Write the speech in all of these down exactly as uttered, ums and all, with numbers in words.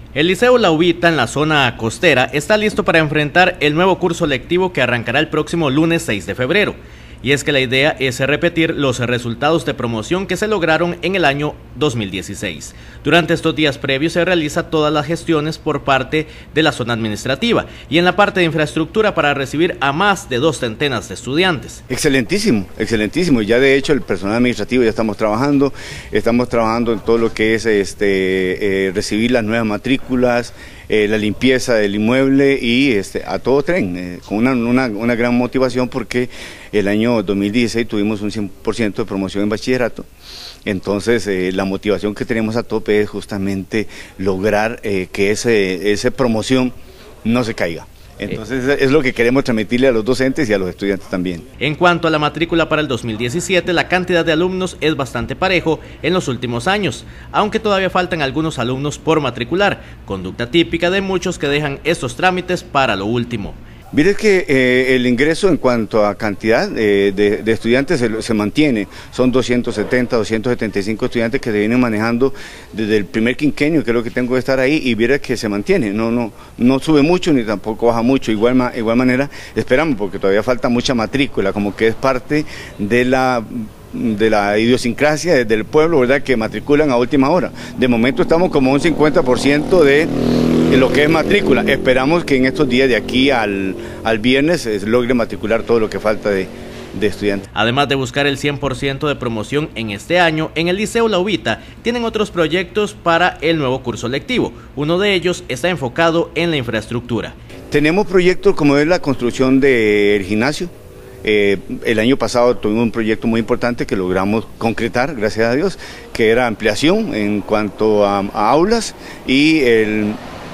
El Liceo La Uvita en la zona costera está listo para enfrentar el nuevo curso lectivo que arrancará el próximo lunes seis de febrero. Y es que la idea es repetir los resultados de promoción que se lograron en el año dos mil dieciséis. Durante estos días previos se realiza todas las gestiones por parte de la zona administrativa y en la parte de infraestructura para recibir a más de dos centenas de estudiantes. Excelentísimo, excelentísimo. Ya de hecho el personal administrativo ya estamos trabajando, estamos trabajando en todo lo que es este, eh, recibir las nuevas matrículas, eh, la limpieza del inmueble y este, a todo tren, eh, con una, una, una gran motivación porque el año dos mil dieciséis tuvimos un cien por ciento de promoción en bachillerato. Entonces eh, la motivación que tenemos a tope es justamente lograr eh, que ese, esa promoción no se caiga. Entonces es lo que queremos transmitirle a los docentes y a los estudiantes también. En cuanto a la matrícula para el dos mil diecisiete, la cantidad de alumnos es bastante parejo en los últimos años, aunque todavía faltan algunos alumnos por matricular, conducta típica de muchos que dejan estos trámites para lo último. Mire que eh, el ingreso en cuanto a cantidad eh, de, de estudiantes se, se mantiene, son doscientos setenta, doscientos setenta y cinco estudiantes que se vienen manejando desde el primer quinquenio, que es lo que tengo que estar ahí, y mire que se mantiene, no, no, no sube mucho ni tampoco baja mucho, igual, igual manera esperamos porque todavía falta mucha matrícula, como que es parte de la... de la idiosincrasia del pueblo, ¿verdad?, que matriculan a última hora. De momento estamos como un cincuenta por ciento de lo que es matrícula. Esperamos que en estos días de aquí al, al viernes se logre matricular todo lo que falta de, de estudiantes. Además de buscar el cien por ciento de promoción en este año, en el Liceo La Uvita tienen otros proyectos para el nuevo curso lectivo. Uno de ellos está enfocado en la infraestructura. Tenemos proyectos como es la construcción del gimnasio. Eh, el año pasado tuvimos un proyecto muy importante que logramos concretar, gracias a Dios, que era ampliación en cuanto a, a aulas y el,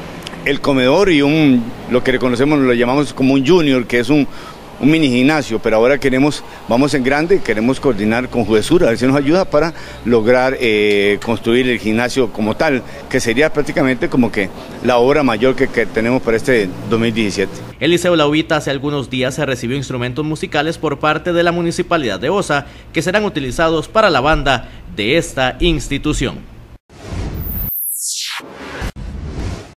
el comedor y un, lo que reconocemos, lo llamamos como un junior, que es un, un mini gimnasio, pero ahora queremos, vamos en grande, queremos coordinar con Juesura, a ver si nos ayuda para lograr eh, construir el gimnasio como tal, que sería prácticamente como que la obra mayor que, que tenemos para este dos mil diecisiete. El Liceo La Uvita hace algunos días se recibió instrumentos musicales por parte de la Municipalidad de Osa que serán utilizados para la banda de esta institución.